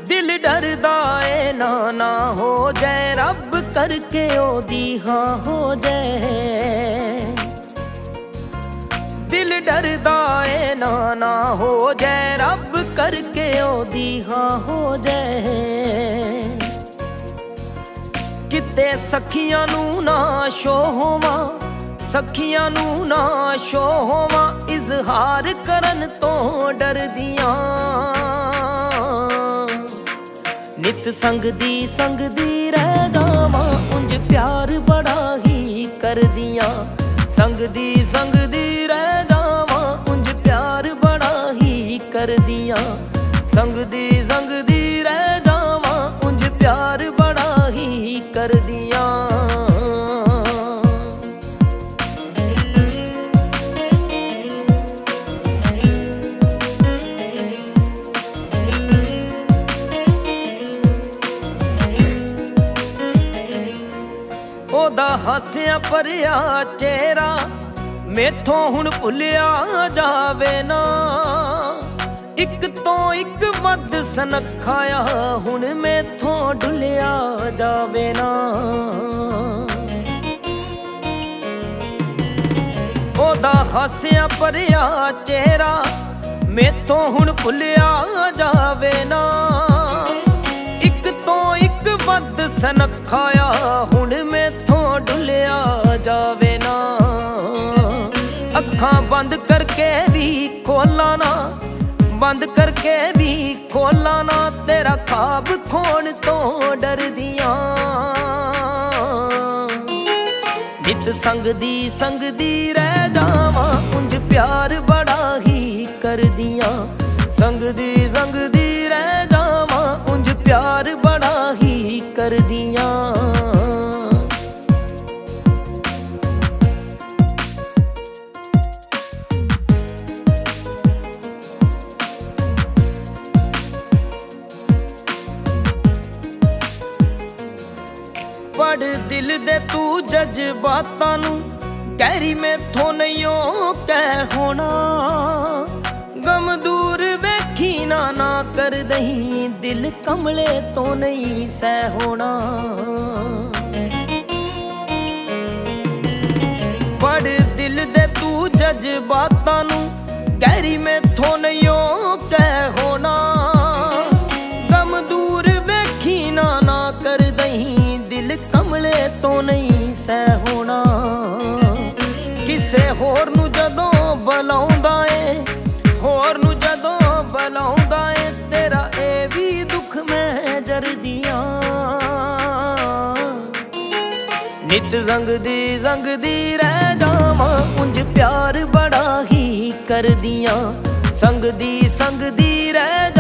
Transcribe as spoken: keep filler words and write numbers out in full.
दिल डरदा ए ना ना हो जाए, रब करके ओदी हाँ हो जाए। दिल डरदा ए ना ना हो जाए, रब करके ओदी हाँ हो जाए। किते सखियां नू ना शो होवा, सखियां नू ना शो होवा, इजहार करन तो डरदियां। नित संग दी संग दी रह जावां, उंज प्यार बड़ा ही कर दियां। संग दी संग दी रह जावां, उंज प्यार बड़ा ही कर दियां। संग दी संग दी रह जावां, उंज प्यार बड़ा ही कर दियां। ओदा हास्या भरिया चेहरा मैथों हुण भुलिया जावे ना। इक तो इक वध सनखाया हुण मैथों डुलिया जावे ना। ओदा हास्या भरिया चेहरा मैथों हुण भुलिया जावे ना। इक तो इक वध सनखाया हुण मैथों डुलिया जावे ना। अखां बंद करके भी खोला ना, बंद करके भी खोला ना, तेरा ख्वाब खोण तो डरदियां। नित संग दी संग दी रह जावां, उंज प्यार बड़ा ही कर दियां। संग दी संग दी रह जावां, उंज प्यार बड़ा ही कर दियां। पढ़ दिल दे तू जज्बातां नू, गहरी मैथों नहीं कह होना। गम दूर वेखी ना ना कर दही, दिल कमले तो नहीं सह होना। पढ़ दिल दे तू जज्बातां नू, गहरी मैथों नहीं कह होना। गम दूर वेखी ना ना कर दही, दिल कमले तो नहीं सह होना। किसे होर नू जदों बुलाउंदा ए, होर नू जदों बुलाउंदा ए, तेरा ए भी दुख मैं जरदियां। नित संग दी संग दी रह जावां, उंज प्यार बड़ा ही कर दियां। संग दी संग दी रह